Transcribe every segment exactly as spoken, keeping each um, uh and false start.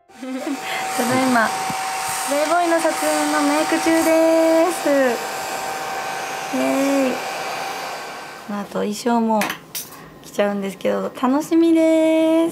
ただいまプレイボーイの撮影のメイク中です。イエーイ。この後衣装も着ちゃうんですけど楽しみです。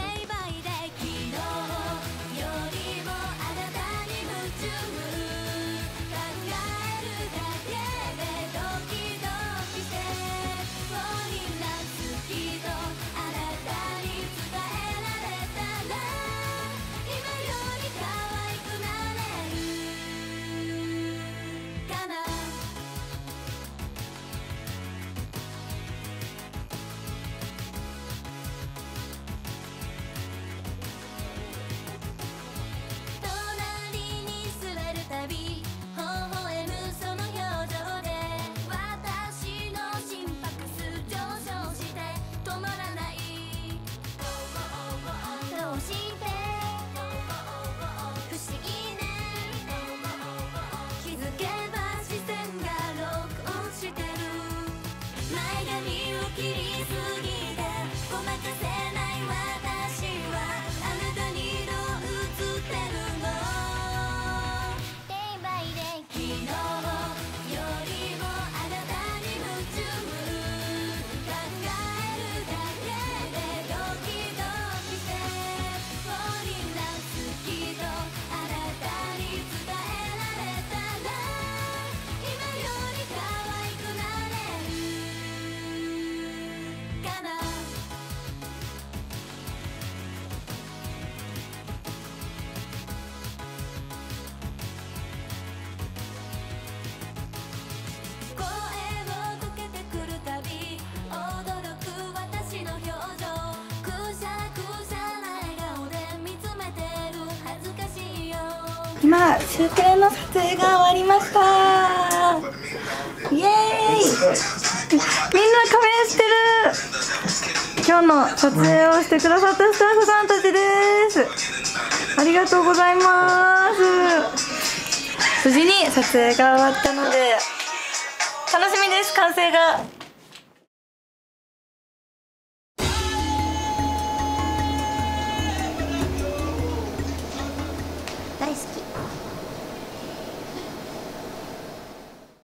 今、シュークレの撮影が終わりました。イエーイ。みんな仮面してる。今日の撮影をしてくださったスタッフさんたちです。ありがとうございます。無事に撮影が終わったので楽しみです、完成が。